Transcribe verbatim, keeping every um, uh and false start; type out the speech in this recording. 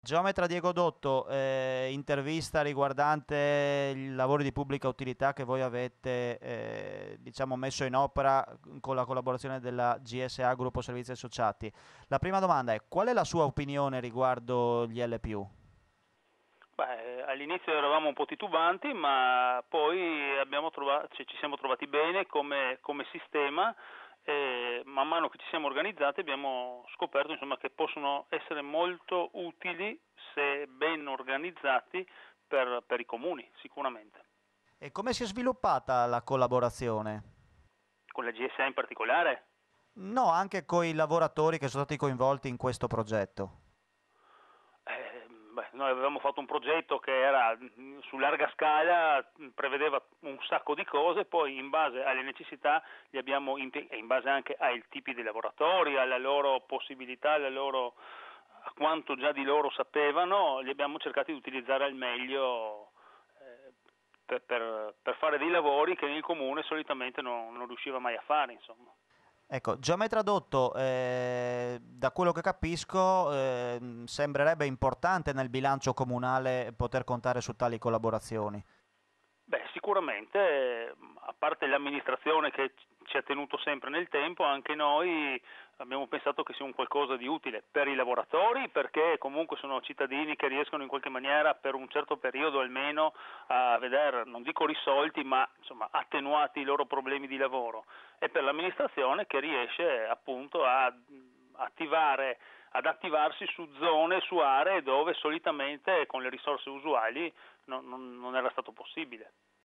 Geometra Diego Dotto, eh, intervista riguardante i lavori di pubblica utilità che voi avete eh, diciamo messo in opera con la collaborazione della G S A Gruppo Servizi Associati. La prima domanda è: qual è la sua opinione riguardo gli L più? Beh, all'inizio eravamo un po' titubanti, ma poi abbiamo trova- ci, ci siamo trovati bene come, come sistema e man mano che ci siamo organizzati abbiamo scoperto insomma, che possono essere molto utili se ben organizzati per, per i comuni, sicuramente. E come si è sviluppata la collaborazione? Con la G S A in particolare. No, anche con i lavoratori che sono stati coinvolti in questo progetto. Eh, beh, noi avevamo fatto un progetto che era mh, su larga scala, mh, prevedeva un sacco di cose, poi in base alle necessità li abbiamo impie- e in base anche ai tipi di lavoratori, alla loro possibilità, alla loro, a quanto già di loro sapevano, li abbiamo cercati di utilizzare al meglio eh, per, per- per fare dei lavori che nel comune solitamente non, non riusciva mai a fare, insomma. Ecco, Geometra Dotto, eh, da quello che capisco, eh, sembrerebbe importante nel bilancio comunale poter contare su tali collaborazioni. Beh, sicuramente, eh, a parte l'amministrazione che ci ha tenuto sempre nel tempo, anche noi abbiamo pensato che sia un qualcosa di utile per i lavoratori, perché comunque sono cittadini che riescono in qualche maniera per un certo periodo almeno a vedere, non dico risolti, ma insomma attenuati i loro problemi di lavoro, e per l'amministrazione che riesce appunto a attivare, ad attivarsi su zone, su aree dove solitamente con le risorse usuali non, non, non era stato possibile.